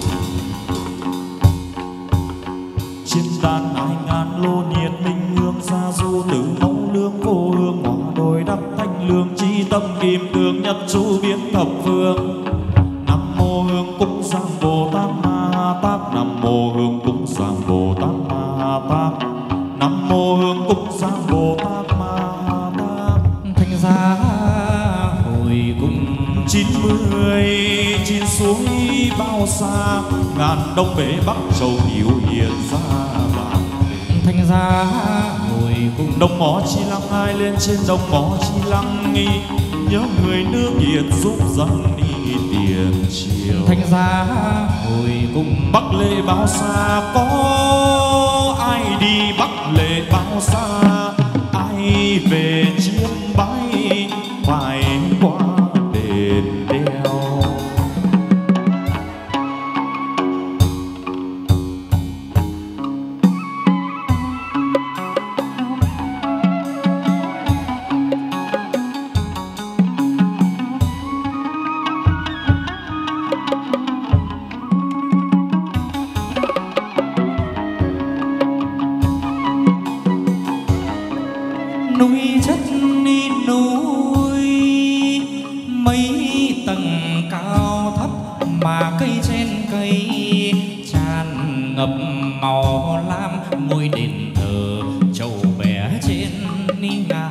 Chiến đàn hai ngàn lô nhiệt minh hương xa du tử mẫu lương vô hương hòa đồi đắp thanh lương chi tâm kim tương nhật chu biến thập phương. Nam mô hương cúng dường Bồ Tát Ma Tát, Nam mô Hương cúng dường Bồ Tát Ma Tát, Nam mô Hương cúng dường Bồ Tát Ma Tát. Thanh giá hồi cung chín mươi chín suối bao xa, ngàn đông bể bắc châu hiếu hiền ra vàng. Thanh giá hồi cung Đông Mõ Chi Lăng ai lên trên Đông Mõ Chi Lăng nghi, nhớ người nước Việt giúp dân đi tiền triều. Thanh giá hồi cung Bắc Lệ bao xa, có ai đi Bắc Lệ bao xa, ai về chiêm bái phải qua đền đèo. núi chất đi núi mấy tầng cao thấp, mà cây trên cây tràn ngập màu lam, ngôi đền thờ trầu bé trên ngàn.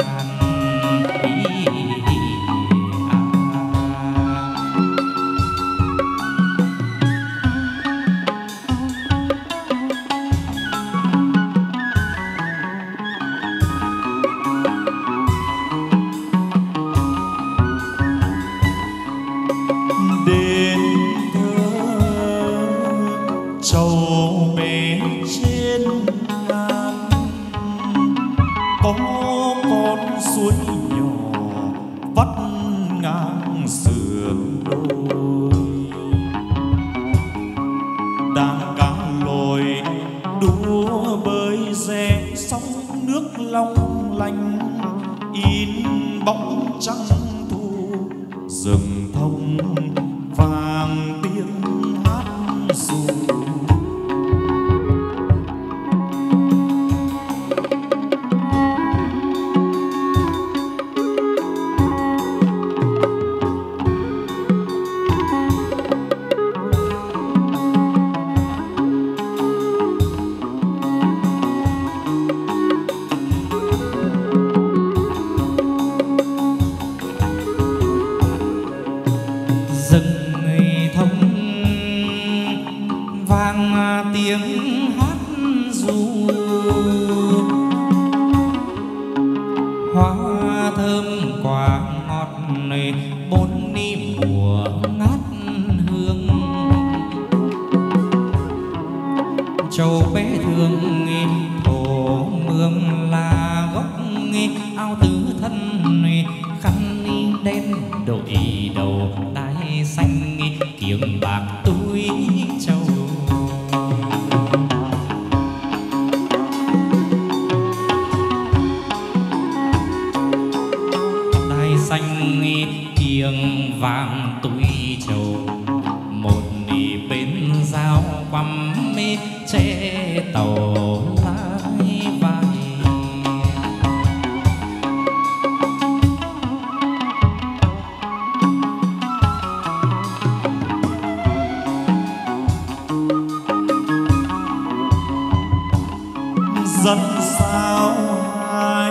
Dân sao hai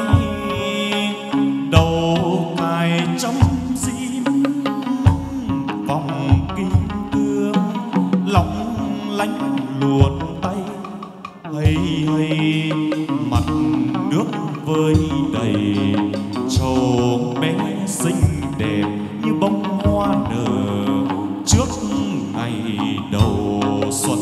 đầu cài trong diêm, vòng kim cương long lánh luồn tay, hay hay mặt nước với đầy trầu bé xinh đẹp như bông hoa nở trước ngày đầu xuân.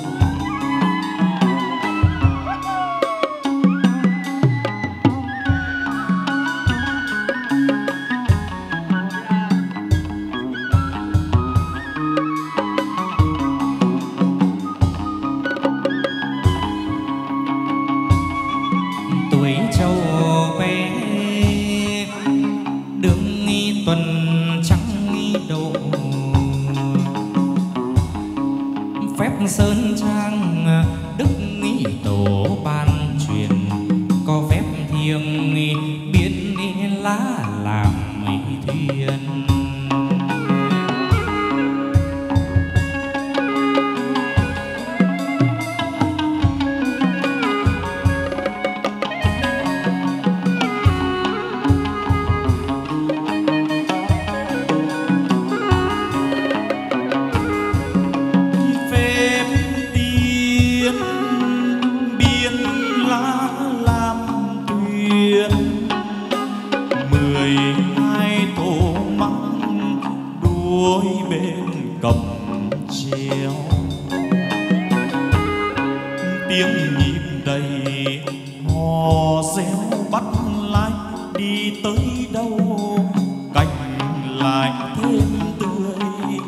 Sơn trang đức nghi tổ ban truyền, có phép thiêng biến lá làm thuyền. cuối bên cầm treo, tiếng nhịp đầy hò reo bắt lái đi tới đâu cành lại thêm tươi.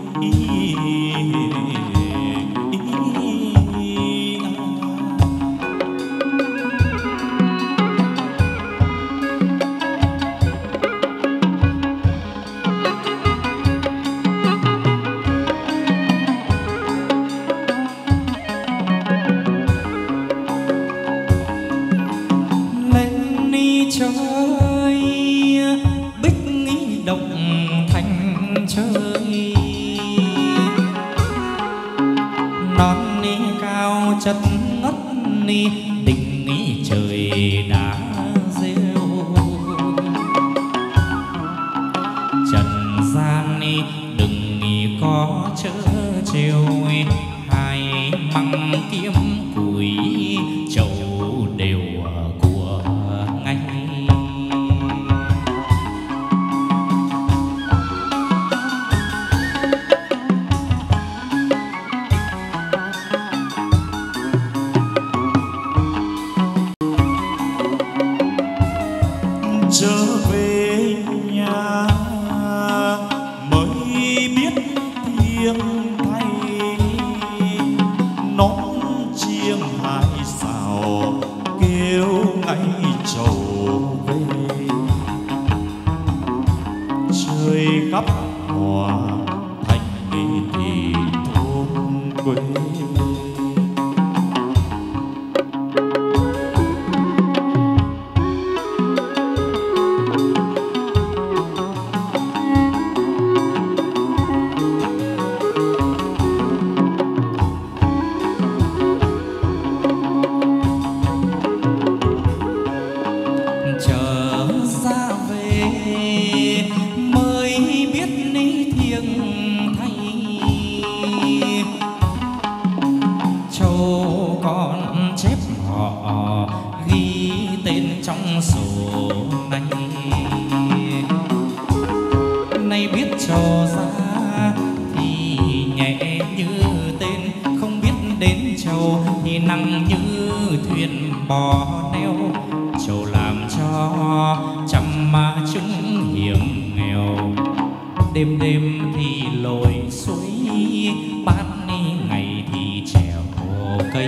chất ngất ni tình nghĩ trời đã rêu, trần gian ni đừng nghĩ có chớ trêu, hai măng kiếm củi chậu đều của ngay. Trở về nhà mới biết tiếng thay, nón chiêng hai xào kêu ngay trầu về. Trời khắp hòa thành thì thôn quê, năng như thuyền bò neo, trầu làm cho trăm ma chúng hiểm nghèo. Đêm đêm thì lội suối, ban ngày thì trèo cây.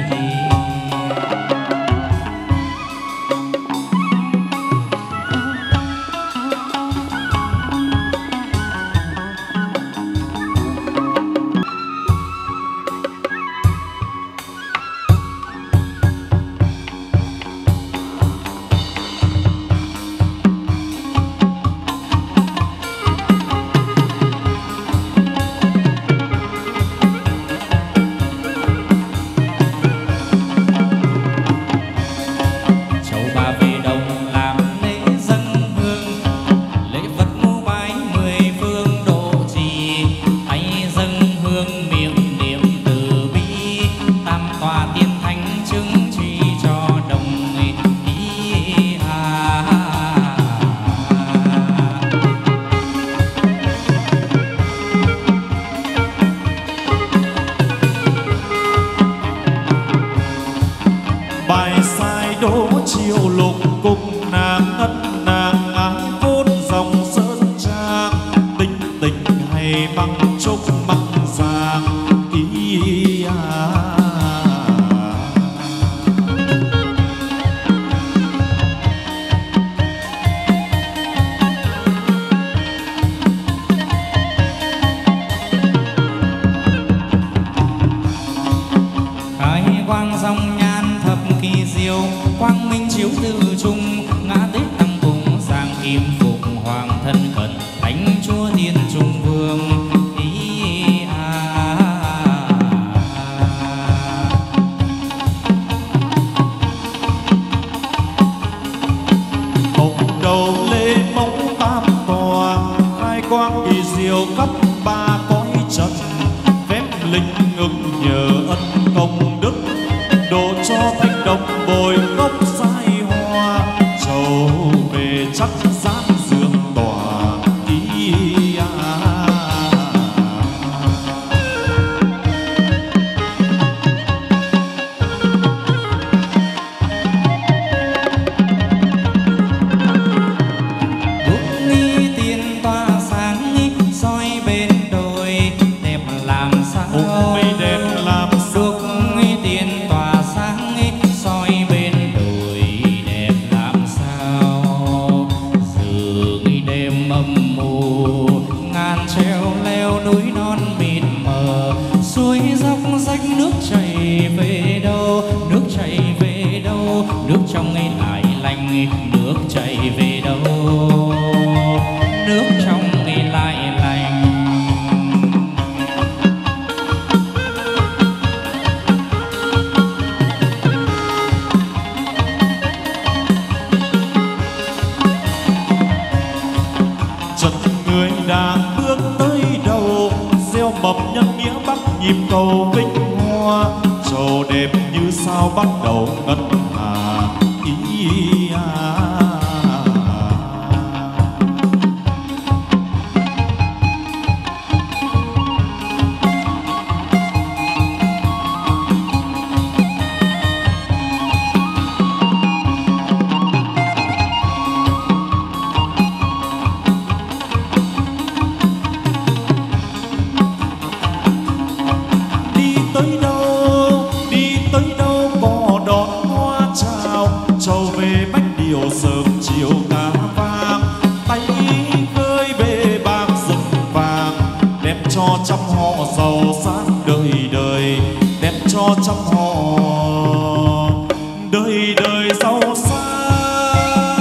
Chiều lục cùng nàng ân nàng ái vốn dòng sơn trang, tình tình hay băng trúc măng vàng ý à. Khai quang dòng nhan thập kỳ diệu, quang minh chiếu từ trung ngã tích tăng cùng sang kim phục hoàng thân cận thánh chúa thiên trung vương ý à. Hồng đầu lê mẫu tam tòa, khai quang kỳ diệu khắp ba cõi trần, phép linh ngừng nhờ ân công đức, độ cho thanh đồng bồi gốc sai hoa, trầu về chắc gian dương tỏa ý à. non mịt mờ, suối dốc rách nước chảy về đâu, nước chảy về đâu, nước trong ấy lại lành, nước chảy về đâu, nước trong ấy lại lành. Chân người đang bước tới đầu, gieo mầm nhân nghĩa bắc nhịp cầu vinh hoa, trầu đẹp như sao bắt đầu ngân hà ý à. Sớm chiều cá vàng tay khơi bê bạc rừng vàng, đem cho trăm họ giàu sang đời đời, đem cho trăm họ đời đời giàu sang.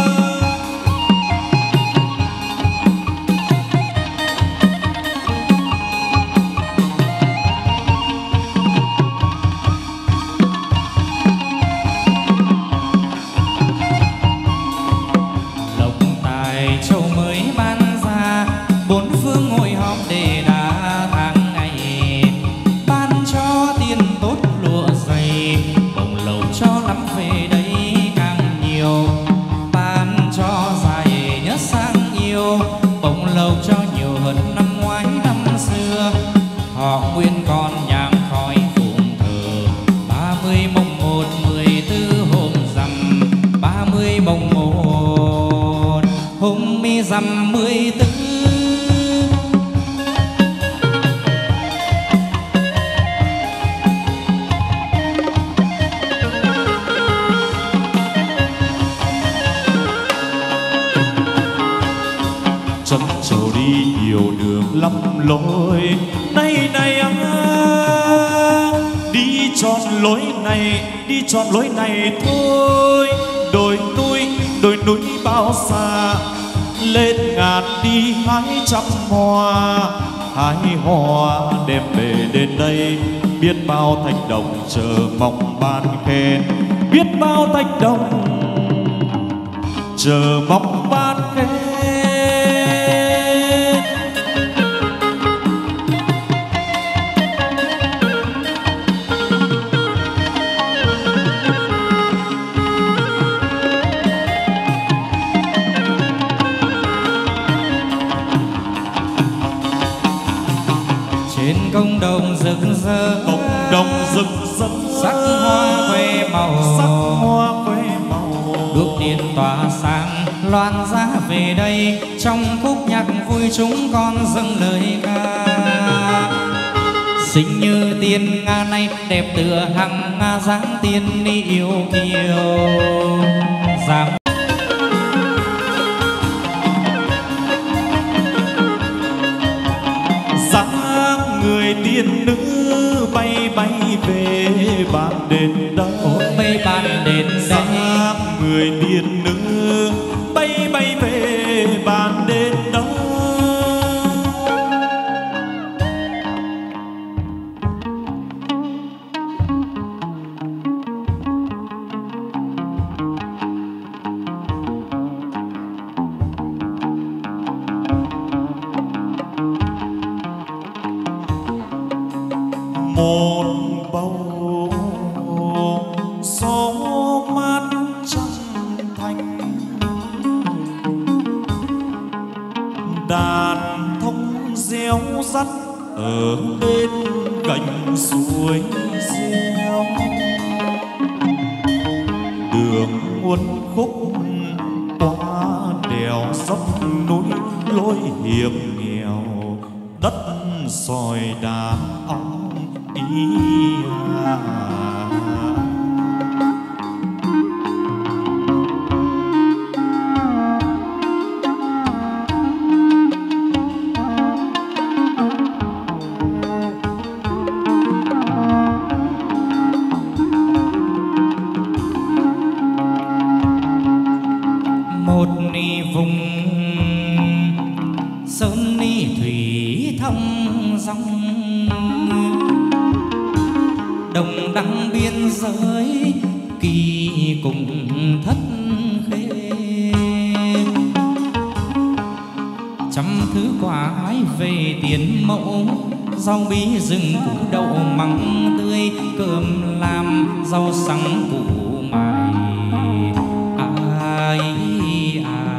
Châu mới ban ra, bốn phương hội họp để đá tháng ngày, ban cho tiền tốt lụa dày, bồng lầu cho lắm về đây càng nhiều, ban cho dài nhớ sang nhiều, bồng lầu cho nhiều hơn năm ngoái năm xưa. Họ nguyên còn nhang khói phụng thờ, ba mươi mồng một mười tư hôm rằm, ba mươi mồng một hôm mi rằm mười tư. Chân trầu đi nhiều đường lắm lối, nay này à, đi chọn lối này, đi chọn lối này thôi. Đồi núi, đồi núi bao xa, lên ngàn đi hái trăm hoa, hái hoa đem về đến đây. Biết bao thanh đồng chờ mong ban khen, biết bao thanh đồng chờ mong ban khen. Trên công đồng rực rỡ, công đồng rực rỡ, sắc hoa khoe màu, sắc hoa khoe màu, đuốc điện tỏa sáng loan giá về đây. Trong khúc nhạc vui chúng con dâng lời ca, xinh như tiên Nga này, đẹp tựa hằng Nga dáng tiên ni yêu kiều. Dáng người tiên nữ bay bay về bàn đền đó, bay bàn đền đây. Người tiên nữ bay bay về bàn đền đó. Một bầu gió mát trăng thanh, đàn thông reo rắt ở bên cạnh suối reo. Đường uốn khúc qua đèo dốc núi lối hiểm nghèo, đất sỏi đá ong ý à. đăng biên giới kỳ cùng thất khê. Trăm thứ quả hái về tiền mẫu, rau bí rừng củ đậu măng tươi, cơm làm rau sắn củ mài. Ai à,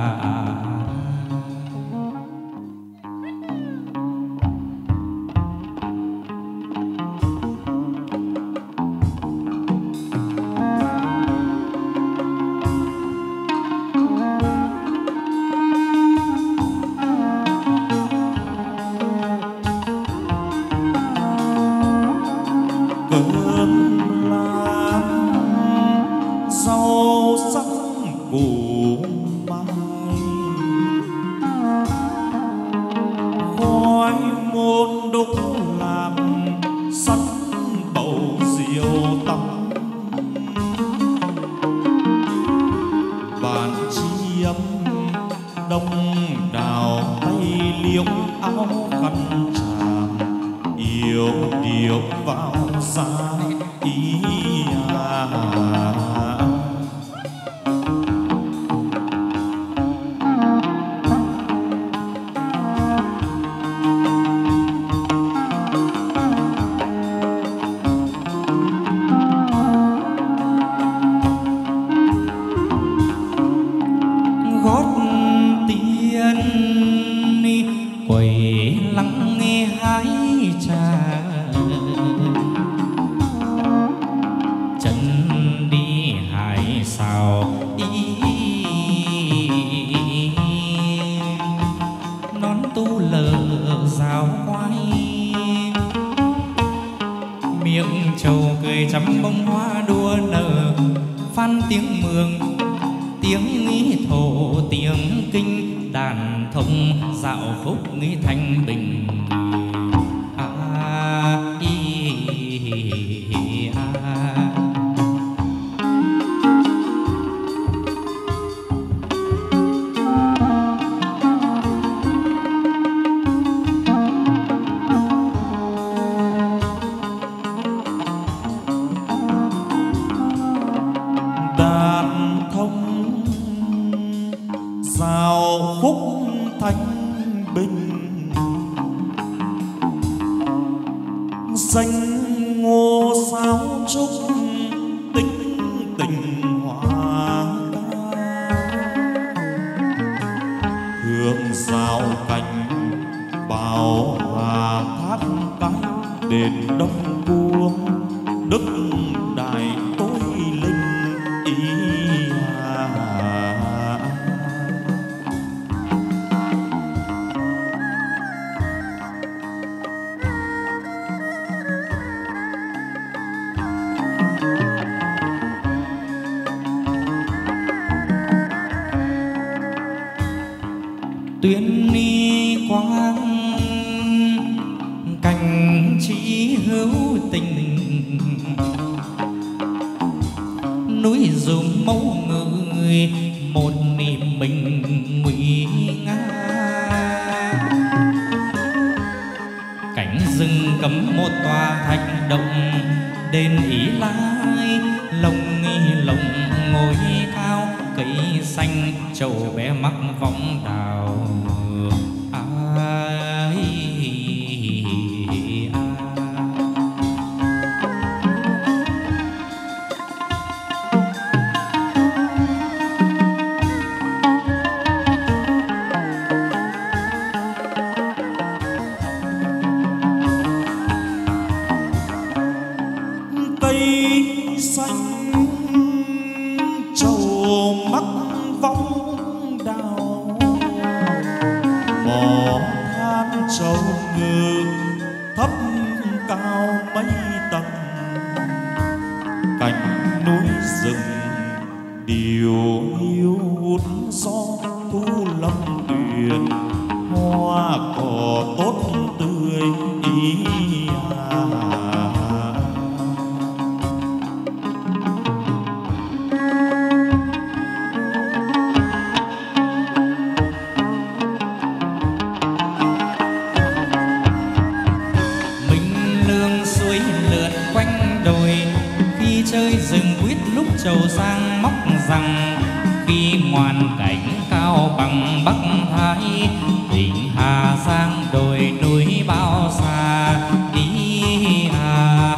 tuyên ni quang cảnh trí hữu tình, núi dùm mẫu người một niềm mình nguy nga. Cảnh rừng cấm một tòa thạch động, đền Ý Lai lồng nghi lồng ngồi cao, cây xanh trầu bé mắc võng đào. Ai à. Cây xanh trầu mắc võng đào, mò than trầu ngự thấp cao mấy tầng. Cạnh núi rừng điều hiu hút gió thu lâm tuyền, hoa cỏ tốt tươi ý à. Mình lương suối lượn quanh đồi, chơi rừng quýt lúc trầu sang móc rằng khi ngoan cảnh cao bằng Bắc Thái, tỉnh Hà Giang đồi núi bao xa đi à.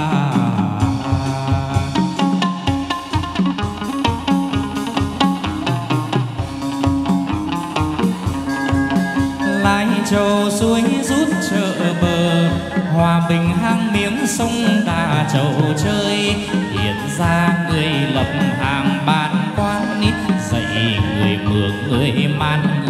Lai Châu suối rút chợ bờ, Hòa Bình hang miếng sông Đà Chầu chơi, hiện ra người lập hàng bàn quan, dạy người Mường người Man